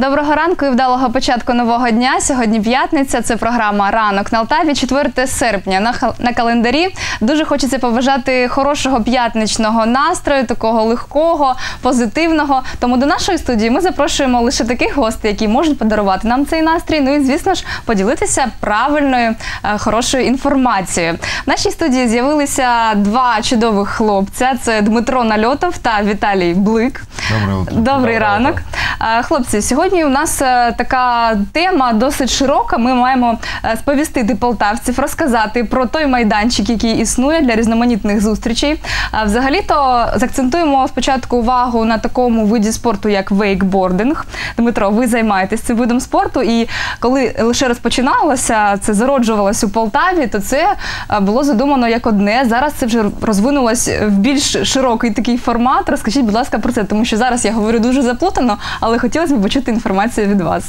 Доброго ранку і вдалого початку нового дня. Сьогодні п'ятниця, це програма «Ранок на Алтаві», 4 серпня на календарі. Дуже хочеться побажати хорошого п'ятничного настрою, такого легкого, позитивного. Тому до нашої студії ми запрошуємо лише таких гостей, які можуть подарувати нам цей настрій, ну і, звісно ж, поділитися правильною, хорошою інформацією. В нашій студії з'явилися два чудових хлопця. Це Дмитро Нальотов та Віталій Блик. Добрий ранок. Хлопці, сьогодні у нас така тема досить широка. Ми маємо сповістити полтавців, розказати про той майданчик, який існує для різноманітних зустрічей. Взагалі-то заакцентуємо спочатку увагу на такому виді спорту, як вейкбординг. Дмитро, ви займаєтесь цим видом спорту, і коли лише розпочиналося, це зароджувалося у Полтаві, то це було задумано як одне. Зараз це вже розвинулось в більш широкий такий формат. Розкажіть, будь ласка, про це, тому що зараз я говорю дуже заплутано, але хотілося б почути інформацію від вас.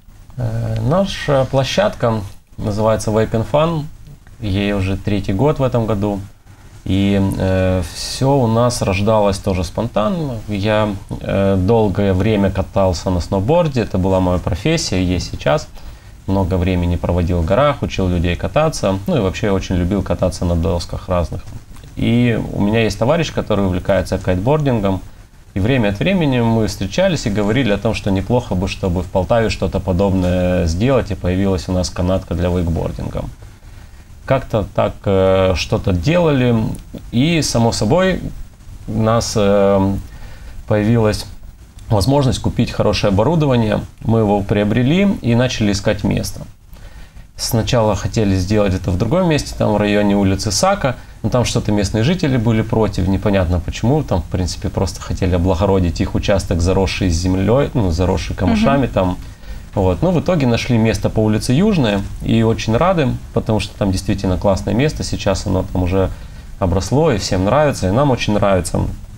Наша площадка называется Wake and Fun. Ей уже 3-й год в этом году. И все у нас рождалось тоже спонтанно. Я долгое время катался на сноуборде. Это была моя профессия, и есть сейчас. Много времени проводил в горах, учил людей кататься. Ну и вообще я очень любил кататься на досках разных. И у меня есть товарищ, который увлекается кайтбордингом. И время от времени мы встречались и говорили о том, что неплохо бы, чтобы в Полтаве что-то подобное сделать, и появилась у нас канатка для вейкбординга. Как-то так что-то делали, и, само собой, у нас появилась возможность купить хорошее оборудование. Мы его приобрели и начали искать место. Сначала хотели сделать это в другом месте, там в районе улицы Сака, но там что-то местные жители были против, непонятно почему. Там, в принципе, просто хотели облагородить их участок, заросший землей, ну, заросший камышами там. Вот. Но в итоге нашли место по улице Южная и очень рады, потому что там действительно классное место. Сейчас оно там уже обросло и всем нравится, и нам очень нравится.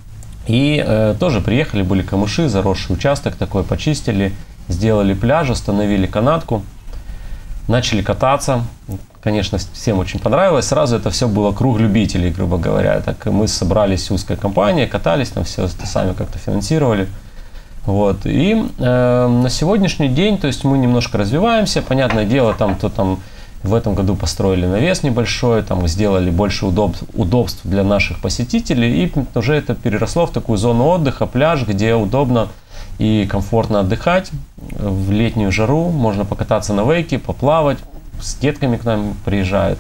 И тоже приехали, были камыши, заросший участок такой, почистили, сделали пляж, установили канатку. Начали кататься, конечно, всем очень понравилось. Сразу это все было круг любителей, грубо говоря. Так мы собрались узкой компанией, катались, там все сами как-то финансировали. Вот. И на сегодняшний день, то есть мы немножко развиваемся. Понятное дело, там в этом году построили навес небольшой, там сделали больше удобств для наших посетителей. И уже это переросло в такую зону отдыха, пляж, где удобно и комфортно отдыхать в летнюю жару. Можно покататься на вейке, поплавать, с детками к нам приезжают.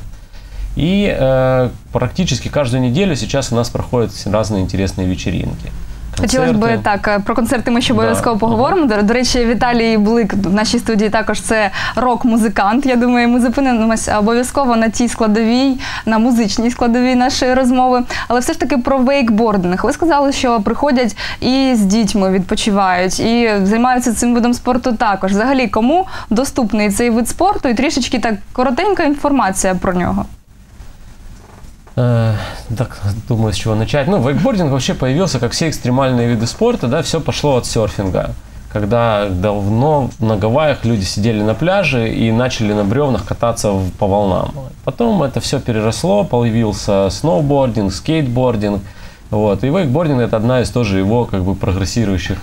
И практически каждую неделю сейчас у нас проходят разные интересные вечеринки. Хотілося б, так, про концерти ми ще обов'язково поговоримо. До речі, Віталій Блик в нашій студії також це рок-музикант. Я думаю, ми зупинимося обов'язково на тій складовій, на музичній складовій нашої розмови. Але все ж таки про вейкбординг. Ви сказали, що приходять і з дітьми відпочивають, і займаються цим видом спорту також. Взагалі, кому доступний цей вид спорту? І трішечки так коротенька інформація про нього. Так, думаю, с чего начать. Ну, вейкбординг вообще появился, как все экстремальные виды спорта, да, все пошло от серфинга. Когда давно на Гавайях люди сидели на пляже и начали на бревнах кататься по волнам. Потом это все переросло, появился сноубординг, скейтбординг. Вот. И вейкбординг – это одна из тоже его как бы прогрессирующих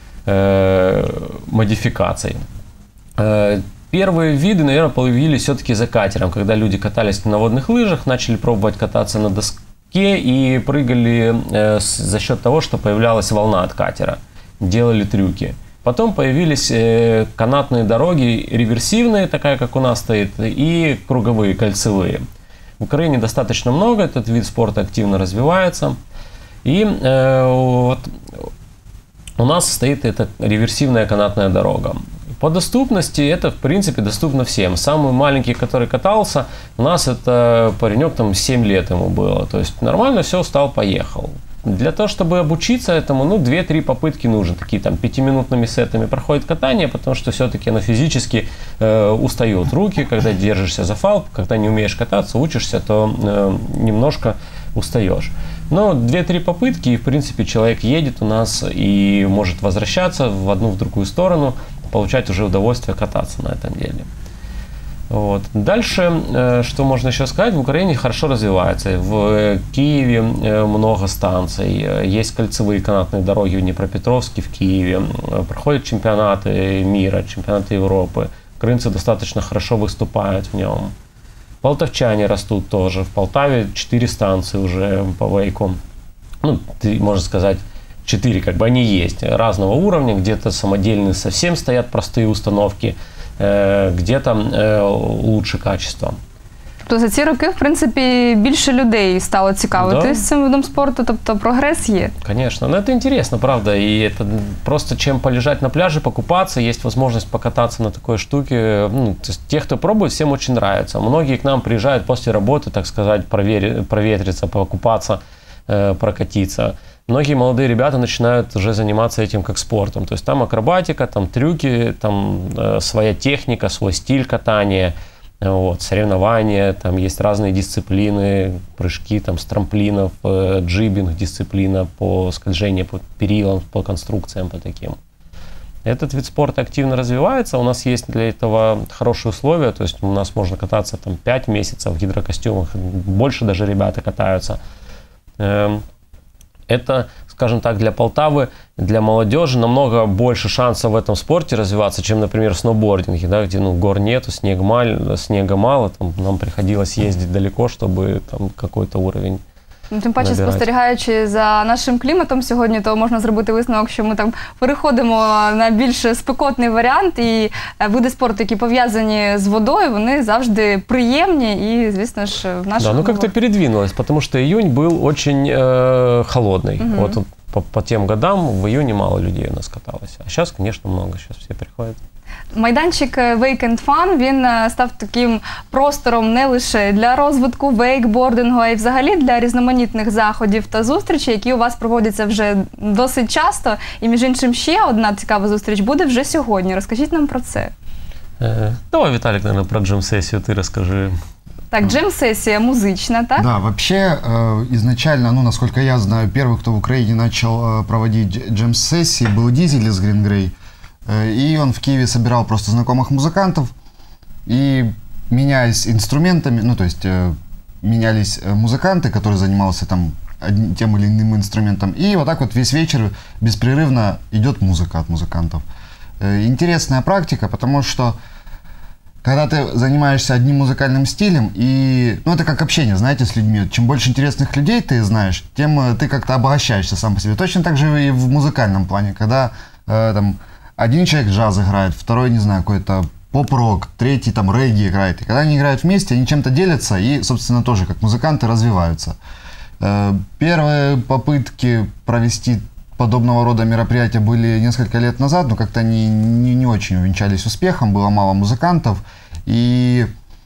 модификаций. Первые виды, наверное, появились все-таки за катером, когда люди катались на водных лыжах, начали пробовать кататься на доске и прыгали за счет того, что появлялась волна от катера, делали трюки. Потом появились канатные дороги, реверсивные, такая как у нас стоит, и круговые, кольцевые. В Украине достаточно много, этот вид спорта активно развивается. И вот у нас стоит эта реверсивная канатная дорога. По доступности это, в принципе, доступно всем. Самый маленький, который катался, у нас это паренек, там 7 лет ему было. То есть нормально все, встал, поехал. Для того, чтобы обучиться этому, ну, 2-3 попытки нужно. Такие там 5-минутными сетами проходит катание, потому что все-таки оно физически устает руки, когда держишься за фал, когда не умеешь кататься, учишься, то немножко устаешь. Но 2-3 попытки, и, в принципе, человек едет у нас и может возвращаться в одну, в другую сторону, получать уже удовольствие кататься на этом деле. Вот. Дальше, что можно еще сказать, в Украине хорошо развивается. В Киеве много станций, есть кольцевые канатные дороги в Днепропетровске, в Киеве, проходят чемпионаты мира, чемпионаты Европы. Крымцы достаточно хорошо выступают в нем. Полтавчане растут тоже. В Полтаве 4 станции уже по вейку. Ну, можно сказать, 4, как бы они есть, разного уровня. Где-то самодельные совсем стоят простые установки, где-то лучше качество. Тобто за ці роки, в принципі, більше людей стало цікавитись цим видом спорту, тобто прогрес є. Конечно, но это интересно, правда, и это просто чем полежать на пляже, покупаться, есть возможность покататься на такой штуке. Ну, то есть те, кто пробует, всем очень нравится. Многие к нам приезжают после работы, так сказать, проветриться, покупаться, прокатиться. Многие молодые ребята начинают уже заниматься этим как спортом. То есть там акробатика, там трюки, там своя техника, свой стиль катания, вот, соревнования, там есть разные дисциплины, прыжки там, с трамплинов, джибинг дисциплина по скольжению по перилам, по конструкциям, по таким. Этот вид спорта активно развивается, у нас есть для этого хорошие условия, то есть у нас можно кататься там 5 месяцев в гидрокостюмах, больше даже ребята катаются. Это, скажем так, для Полтавы, для молодежи намного больше шансов в этом спорте развиваться, чем, например, в сноубординге, да, где гор нету, снега мало, там, нам приходилось ездить далеко, чтобы там какой-то уровень. Ну, тим паче, спостерігаючи за нашим кліматом сьогодні, то можна зробити висновок, що ми там переходимо на більш спекотний варіант, і види спорту, які пов'язані з водою, вони завжди приємні, і, звісно ж, в наших... Да, ну как-то передвинулось, потому что июнь был очень холодный. Вот по тем годам в июне мало людей у нас каталось. А сейчас, конечно, много, сейчас все приходят. Майданчик Wake and Fun, він став таким простором не лише для розвитку вейкбордингу, а й взагалі для різноманітних заходів та зустрічей, які у вас проводяться вже досить часто. І, між іншим, ще одна цікава зустріч буде вже сьогодні. Розкажіть нам про це. Давай, Виталик, наверное, про джем-сессию ты расскажи. Так, джем-сессия музычная, так? Да, вообще, изначально, ну, насколько я знаю, первый, кто в Украине начал проводить джем-сессии, был Дизель из Green Grey. И он в Киеве собирал просто знакомых музыкантов и, меняясь инструментами, ну, то есть менялись музыканты, которые занимался там тем или иным инструментом, и вот так вот весь вечер беспрерывно идет музыка от музыкантов. Интересная практика, потому что когда ты занимаешься одним музыкальным стилем, и, ну, это как общение, знаете, с людьми. Чем больше интересных людей ты знаешь, тем ты как-то обогащаешься сам по себе. Точно так же и в музыкальном плане, когда там один человек джаз играет, второй, не знаю, какой-то поп-рок, третий там регги играет. И когда они играют вместе, они чем-то делятся и, собственно, тоже как музыканты развиваются. Первые попытки провести подобного рода мероприятия были несколько лет назад, но как-то они не очень увенчались успехом, было мало музыкантов. И,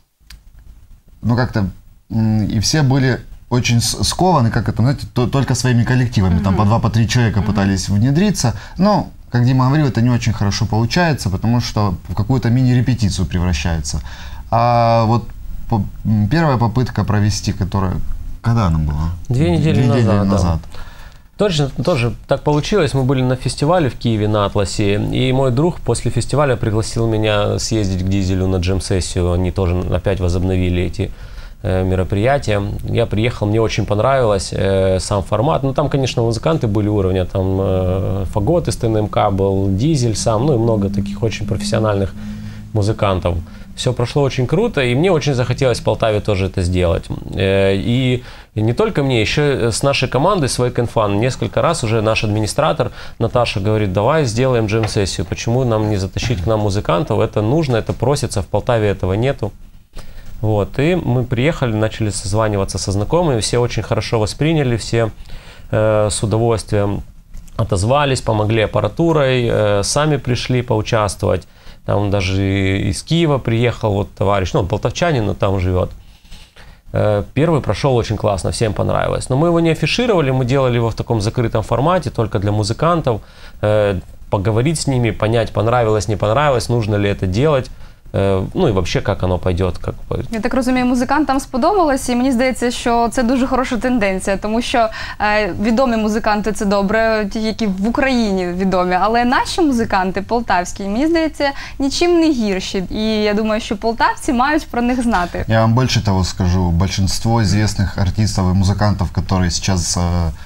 ну, как-то, и все были очень скованы, как это, знаете, только своими коллективами. Там по 2-3 человека пытались внедриться. Но, как Дима говорил, это не очень хорошо получается, потому что в какую-то мини-репетицию превращается. А вот первая попытка провести, которая... Когда она была? 2 недели назад. Да. Точно, тоже так получилось. Мы были на фестивале в Киеве на Атласе, и мой друг после фестиваля пригласил меня съездить к Дизелю на джем-сессию. Они тоже опять возобновили эти мероприятия. Я приехал, мне очень понравилось сам формат. Ну, там, конечно, музыканты были уровня, там Фагот из ТНМК был, Дизель сам, ну и много таких очень профессиональных музыкантов. Все прошло очень круто, и мне очень захотелось в Полтаве тоже это сделать. И не только мне, еще с нашей командой, с Wake and Fun, несколько раз уже наш администратор Наташа говорит, давай сделаем джем-сессию, почему нам не затащить к нам музыкантов, это нужно, это просится, в Полтаве этого нету. Вот, и мы приехали, начали созваниваться со знакомыми, все очень хорошо восприняли, все с удовольствием отозвались, помогли аппаратурой, сами пришли поучаствовать. Там даже из Киева приехал вот товарищ, ну, он полтавчанин, но там живет. Первый прошел очень классно, всем понравилось. Но мы его не афишировали, мы делали его в таком закрытом формате, только для музыкантов. Поговорить с ними, понять, понравилось, не понравилось, нужно ли это делать. ну и вообще, как оно пойдет. Я так розумію, музикантам сподобалось, і мені здається, що це дуже хороша тенденція, тому що відомі музиканти – це добре, ті, які в Україні відомі, але наші музиканти, полтавські, мені здається, нічим не гірші. І я думаю, що полтавці мають про них знати. Я вам больше того скажу. Большинство известных артистов и музыкантов, которые сейчас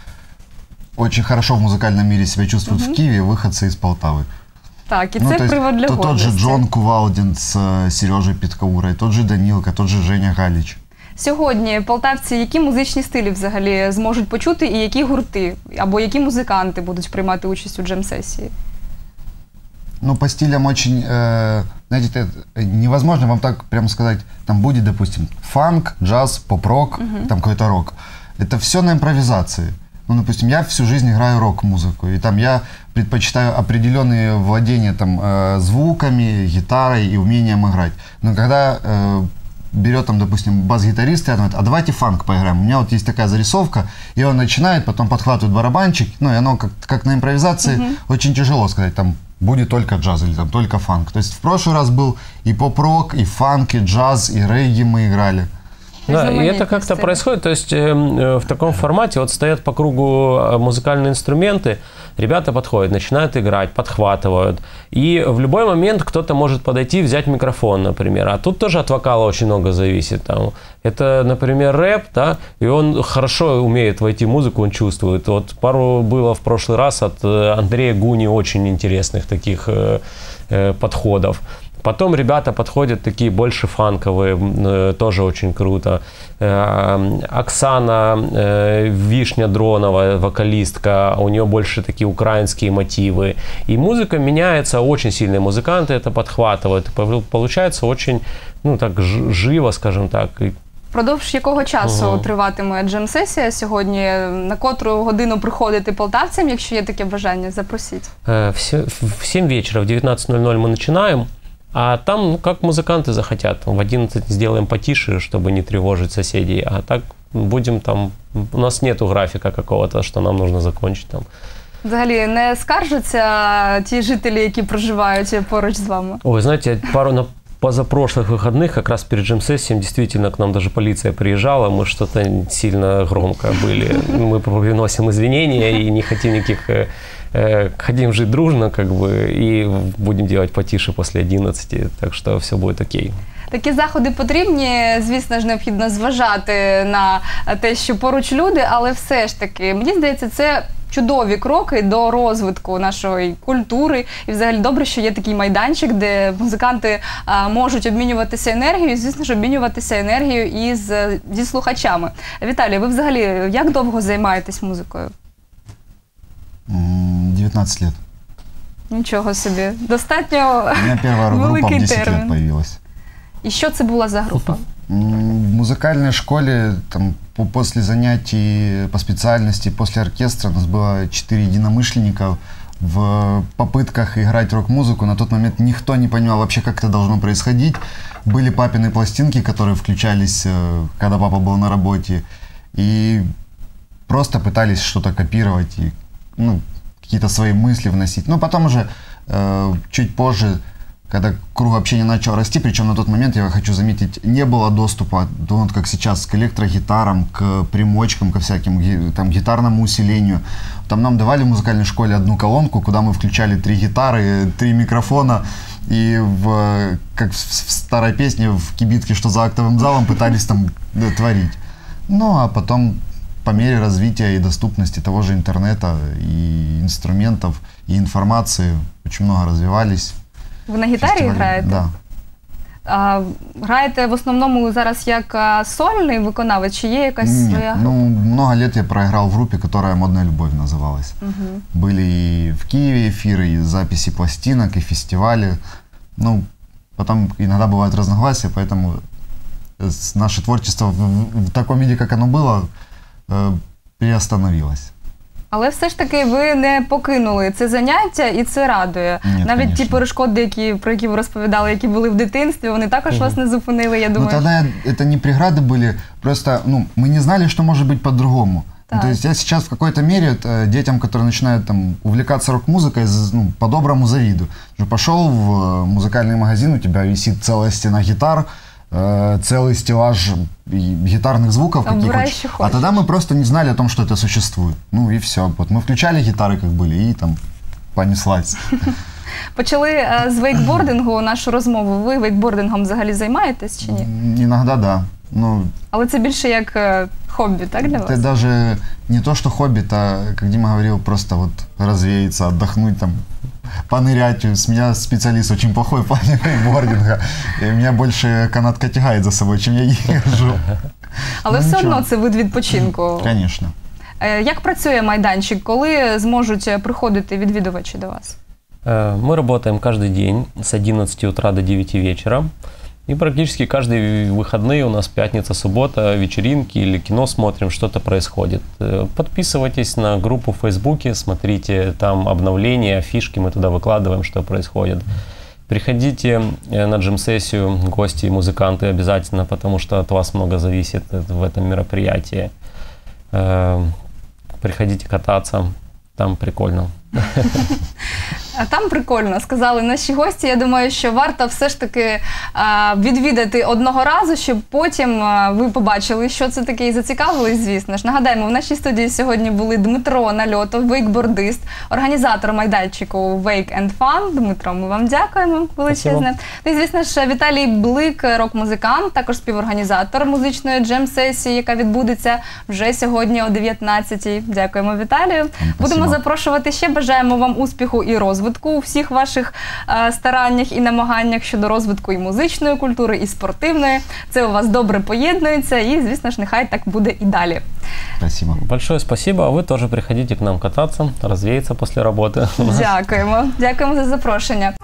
очень хорошо в музыкальном мире себя чувствуют в Киеве, выходцы из Полтавы. Так, і це привод для гордості. Тот же Джон Кувалдин с Сережей Підкаурой, тот же Данилка, тот же Женя Галич. Сьогодні полтавці які музичні стилі взагалі зможуть почути і які гурти, або які музиканти будуть приймати участь у джем-сесії? Ну, по стилям очень, знаете, невозможно вам так прямо сказать, там будет, допустим, фанк, джаз, поп-рок, там какой-то рок. Это все на импровизации. Ну, допустим, я всю жизнь играю рок-музыку, и там я предпочитаю определенные владения там, звуками, гитарой и умением играть. Но когда берет, там, допустим, бас-гитарист и говорит, а давайте фанк поиграем. У меня вот есть такая зарисовка, и он начинает, потом подхватывает барабанчик, ну, и оно как на импровизации очень тяжело сказать, там, будет только джаз или там только фанк. То есть в прошлый раз был и поп-рок, и фанк, и джаз, и регги мы играли. Да, и это как-то происходит, то есть в таком формате вот стоят по кругу музыкальные инструменты, ребята подходят, начинают играть, подхватывают, и в любой момент кто-то может подойти и взять микрофон, например, а тут тоже от вокала очень много зависит, там, это, например, рэп, да, и он хорошо умеет войти в музыку, он чувствует, вот пару было в прошлый раз от Андрея Гуни очень интересных таких подходов. Потом ребята подходят такие больше фанковые, тоже очень круто. Оксана Вишня Дронова, вокалистка, у нее больше такие украинские мотивы. И музыка меняется, очень сильные музыканты это подхватывают. Получается очень, ну так, живо, скажем так. Впродовж якого часу триватиме джем-сесія сьогодні? На котру годину приходити полтавцям, якщо є таке бажання, запросіть? В 7 вечера, в 19:00 мы начинаем. А там, ну, как музыканты захотят. В 11 сделаем потише, чтобы не тревожить соседей. А так будем там... У нас нету графика какого-то, что нам нужно закончить там. Взагалі, не скаржаться ті жителі, які проживають поруч з вами? Ой, знаете, на позапрошлых выходных, как раз перед джем-сессией, действительно, к нам даже полиция приезжала, мы что-то сильно громко были. Мы приносим извинения и не хотим никаких... Хотим жить дружно, как бы, и будем делать потише после 11, так что все будет окей. Такі заходи потрібні, звісно ж, необхідно зважати на те, що поруч люди, але все ж таки, мені здається, це чудові кроки до розвитку нашої культури. І взагалі добре, що є такий майданчик, де музиканти можуть обмінюватися енергією, звісно ж, обмінюватися енергією зі слухачами. Віталій, ви взагалі як довго займаєтесь музикою? 19 лет. Нічого собі. Достатньо У меня первая группа в 10 лет появилась. І що це була за група? В музыкальной школе, там, после занятий по специальности, после оркестра, у нас было 4 единомышленника в попытках играть рок-музыку. На тот момент никто не понимал вообще, как это должно происходить. Были папины пластинки, которые включались, когда папа был на работе. И просто пытались что-то копировать и, ну, какие-то свои мысли вносить. Но потом уже, чуть позже, когда круг общения начал расти, причем на тот момент, я хочу заметить, не было доступа, вот как сейчас, к электрогитарам, к примочкам, ко всяким там, гитарному усилению. Там нам давали в музыкальной школе одну колонку, куда мы включали 3 гитары, 3 микрофона, и как в старой песне в кибитке, что за актовым залом, пытались там творить. Ну, а потом по мере развития и доступности того же интернета, и инструментов, и информации очень много развивались. Ви на гітарі граєте? Да. Граєте в основному зараз як сольний виконавець, чи є якась своя група? Ну, много лет я проиграл в группе, которая «Модная любовь» называлась. Были и в Киеве эфиры, и записи пластинок, и фестивали. Ну, потом иногда бывают разногласия, поэтому наше творчество в таком виде, как оно было, приостановилось. Але все ж таки ви не покинули це заняття, і це радує. Ні, навіть конечно. ті перешкоди, про які ви розповідали, які були в дитинстві, вони також вас не зупинили, я думаю. Ну, тогда это не преграды были, просто, ну, мы не знали, что может быть по-другому. Так. То есть я сейчас в какой-то мере детям, которые начинают там увлекаться рок-музыкой, по-доброму завидую. Пошел в музыкальный магазин, у тебя висит целая стена гитар, целый стеллаж гитарных звуков, каких Выбирай, хочешь. что А хочешь. тогда мы просто не знали о том, что это существует. Ну и все. Вот мы включали гитары, как были, и там понеслась. Почали з вейкбордингу нашу розмову. Ви вейкбордингом взагалі займаєтесь чи ні? Иногда да. Ну, Але це більше як хобі, так, для это вас? даже не то, что хобби, это, как Дима говорил, просто вот развеяться, отдохнуть, там, понырять. С меня специалист очень плохой в плане вейкбординга. И меня больше канатка тягает за собой, чем я езжу. Але Ну, все нічого. одно це вид відпочинку. Конечно. Як працює майданчик? Коли зможуть приходити відвідувачі до вас? Мы работаем каждый день с 11 утра до 9 вечера. И практически каждые выходные у нас пятница, суббота, вечеринки или кино смотрим, что-то происходит. Подписывайтесь на группу в Фейсбуке, смотрите там обновления, фишки, мы туда выкладываем, что происходит. Приходите на джем-сессию, гости и музыканты обязательно, потому что от вас много зависит в этом мероприятии. Приходите кататься, там прикольно. А там прикольно, сказали наші гості. Я думаю, що варто все ж таки відвідати одного разу, щоб потім ви побачили, що це таке, і зацікавились, звісно ж. Нагадаємо, в нашій студії сьогодні були Дмитро Нальотов, вейкбордист, організатор майданчику Wake and Fun. Дмитро, ми вам дякуємо величезне. Ну і, звісно ж, Віталій Блик, рок-музикант, також співорганізатор музичної джем-сесії, яка відбудеться вже сьогодні о 19-й. Дякуємо, Віталію. Будемо запрошувати ще. Бажаємо вам успіху і розвитку у всіх ваших стараннях і намаганнях щодо розвитку і музичної культури, і спортивної. Це у вас добре поєднується і, звісно ж, нехай так буде і далі. Спасибо. Большое спасибо, а вы тоже приходите к нам кататься, развеяться после работы. Дякуємо. Дякуємо за запрошення.